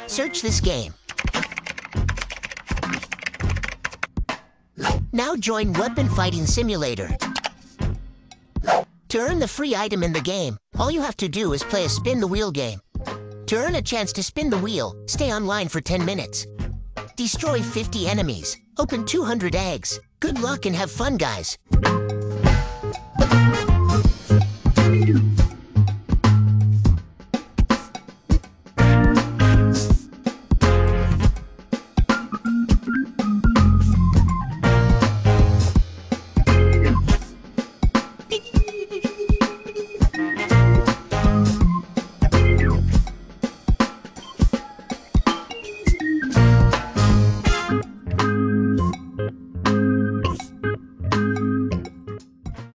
Search this game. Now join Weapon Fighting Simulator. To earn the free item in the game, all you have to do is play a spin the wheel game. To earn a chance to spin the wheel, stay online for 10 minutes. Destroy 50 enemies. Open 200 eggs. Good luck and have fun, guys.